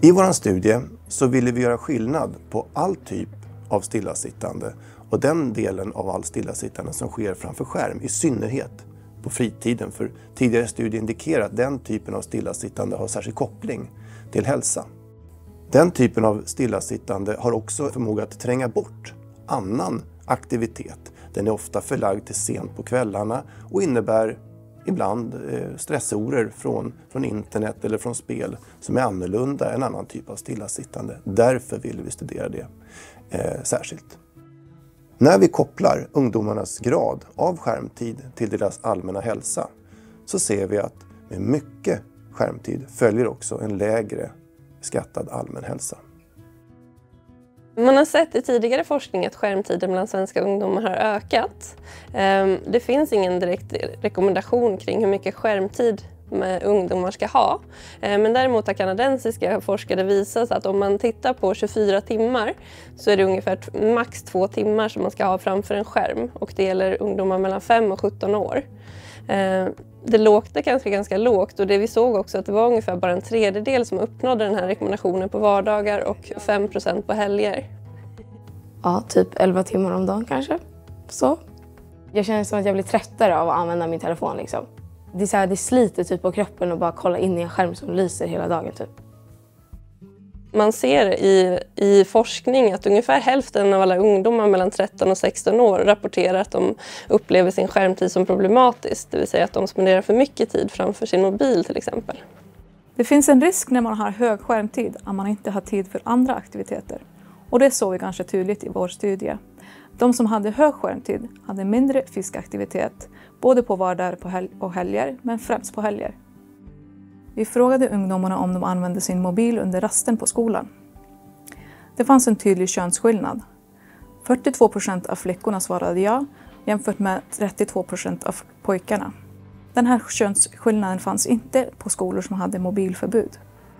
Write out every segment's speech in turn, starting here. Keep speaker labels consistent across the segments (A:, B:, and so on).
A: I vår studie så ville vi göra skillnad på all typ av stillasittande och den delen av all stillasittande som sker framför skärm, i synnerhet på fritiden. För tidigare studier indikerar att den typen av stillasittande har särskild koppling till hälsa. Den typen av stillasittande har också förmåga att tränga bort annan aktivitet. Den är ofta förlagd till sent på kvällarna och innebär ibland stressorer från internet eller från spel som är annorlunda än annan typ av stillasittande. Därför vill vi studera det särskilt. När vi kopplar ungdomarnas grad av skärmtid till deras allmänna hälsa så ser vi att med mycket skärmtid följer också en lägre skattad allmän hälsa.
B: Man har sett i tidigare forskning att skärmtiden bland svenska ungdomar har ökat. Det finns ingen direkt rekommendation kring hur mycket skärmtid ungdomar ska ha. Men däremot har kanadensiska forskare visat att om man tittar på 24 timmar så är det ungefär max 2 timmar som man ska ha framför en skärm. Och det gäller ungdomar mellan 5 och 17 år. Det lågte ganska lågt och det vi såg också att det var ungefär bara en tredjedel som uppnådde den här rekommendationen på vardagar och 5% på helger.
C: Ja, typ 11 timmar om dagen kanske. Så. Jag känner som att jag blir tröttare av att använda min telefon liksom. Det är så här, det sliter typ på kroppen och bara kolla in i en skärm som lyser hela dagen typ.
B: Man ser i forskning att ungefär hälften av alla ungdomar mellan 13 och 16 år rapporterar att de upplever sin skärmtid som problematisk. Det vill säga att de spenderar för mycket tid framför sin mobil till exempel.
D: Det finns en risk när man har hög skärmtid att man inte har tid för andra aktiviteter. Och det såg vi ganska tydligt i vår studie. De som hade hög skärmtid hade mindre fysisk aktivitet, både på vardagar och helger, men främst på helger. Vi frågade ungdomarna om de använde sin mobil under rasten på skolan. Det fanns en tydlig könsskillnad. 42% av flickorna svarade ja, jämfört med 32% av pojkarna. Den här könsskillnaden fanns inte på skolor som hade mobilförbud.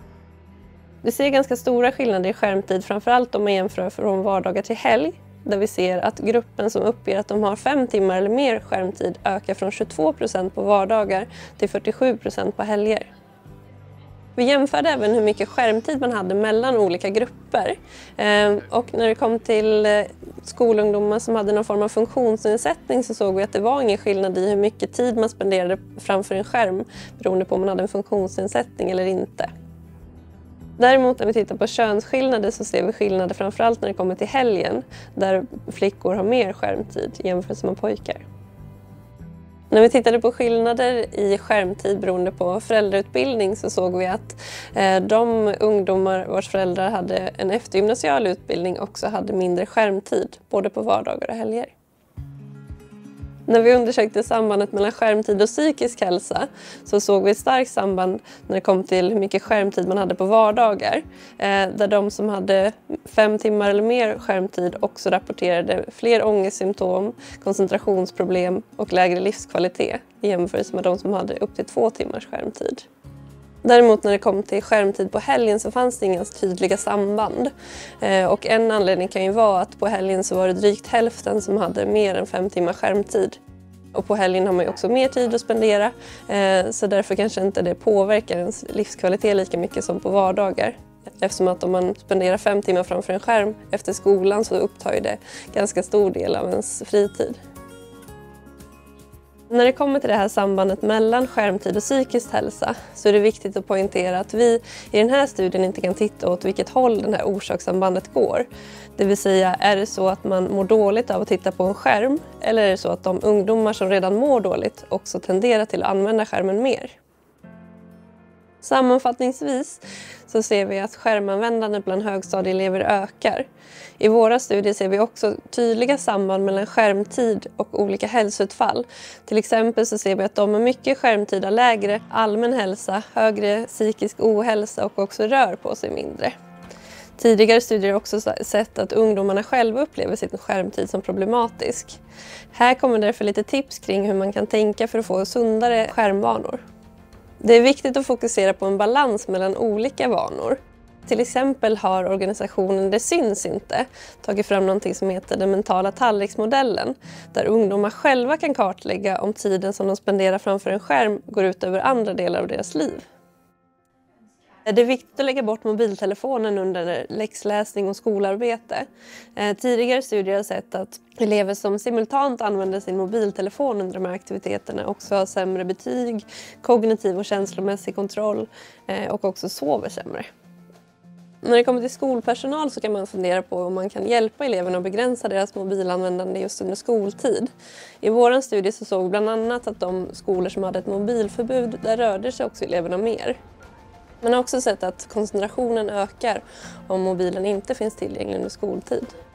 B: Vi ser ganska stora skillnader i skärmtid, framförallt om man jämför från vardagar till helg. Där vi ser att gruppen som uppger att de har 5 timmar eller mer skärmtid ökar från 22% på vardagar till 47% på helger. Vi jämförde även hur mycket skärmtid man hade mellan olika grupper. Och när det kom till skolungdomar som hade någon form av funktionsnedsättning så såg vi att det var ingen skillnad i hur mycket tid man spenderade framför en skärm beroende på om man hade en funktionsnedsättning eller inte. Däremot när vi tittar på könsskillnader så ser vi skillnader framförallt när det kommer till helgen där flickor har mer skärmtid jämfört med pojkar. När vi tittade på skillnader i skärmtid beroende på föräldrautbildning så såg vi att de ungdomar vars föräldrar hade en eftergymnasial utbildning också hade mindre skärmtid både på vardagar och helger. När vi undersökte sambandet mellan skärmtid och psykisk hälsa så såg vi ett starkt samband när det kom till hur mycket skärmtid man hade på vardagar. Där de som hade 5 timmar eller mer skärmtid också rapporterade fler ångestsymptom, koncentrationsproblem och lägre livskvalitet i jämförelse med de som hade upp till 2 timmars skärmtid. Däremot när det kom till skärmtid på helgen så fanns det inga tydliga samband. Och en anledning kan ju vara att på helgen så var det drygt hälften som hade mer än 5 timmar skärmtid. Och på helgen har man ju också mer tid att spendera, så därför kanske inte det påverkar ens livskvalitet lika mycket som på vardagar. Eftersom att om man spenderar 5 timmar framför en skärm efter skolan så upptar ju det ganska stor del av ens fritid. När det kommer till det här sambandet mellan skärmtid och psykisk hälsa så är det viktigt att poängtera att vi i den här studien inte kan titta åt vilket håll det här orsakssambandet går. Det vill säga, är det så att man mår dåligt av att titta på en skärm eller är det så att de ungdomar som redan mår dåligt också tenderar till att använda skärmen mer? Sammanfattningsvis så ser vi att skärmanvändandet bland högstadieelever ökar. I våra studier ser vi också tydliga samband mellan skärmtid och olika hälsoutfall. Till exempel så ser vi att de med mycket skärmtid har lägre allmän hälsa, högre psykisk ohälsa och också rör på sig mindre. Tidigare studier har också sett att ungdomarna själva upplever sin skärmtid som problematisk. Här kommer därför lite tips kring hur man kan tänka för att få sundare skärmvanor. Det är viktigt att fokusera på en balans mellan olika vanor. Till exempel har organisationen Det syns inte tagit fram något som heter den mentala tallriksmodellen, där ungdomar själva kan kartlägga om tiden som de spenderar framför en skärm går ut över andra delar av deras liv. Det är viktigt att lägga bort mobiltelefonen under läxläsning och skolarbete. Tidigare studier har sett att elever som simultant använder sin mobiltelefon under de här aktiviteterna också har sämre betyg, kognitiv och känslomässig kontroll och också sover sämre. När det kommer till skolpersonal så kan man fundera på om man kan hjälpa eleverna att begränsa deras mobilanvändande just under skoltid. I vår studie så såg vi bland annat att de skolor som hade ett mobilförbud, där rörde sig också eleverna mer. Man har också sett att koncentrationen ökar om mobilen inte finns tillgänglig under skoltid.